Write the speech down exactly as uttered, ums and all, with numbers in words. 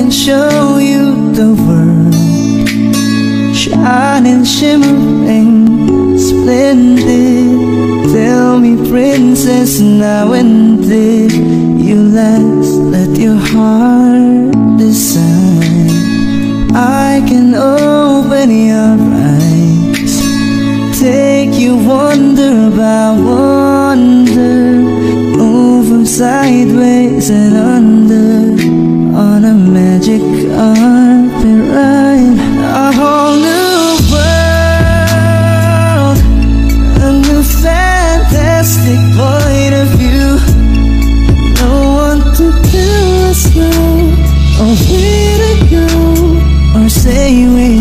can show you the world, shining, shimmering, splendid. Tell me, princess, now and did you last let your heart decide? I can open your eyes, take you wonder by wonder, over, sideways and under, on a magic carpet ride. A whole new world, a new fantastic point of view. No one to tell us now, or where to go, or say we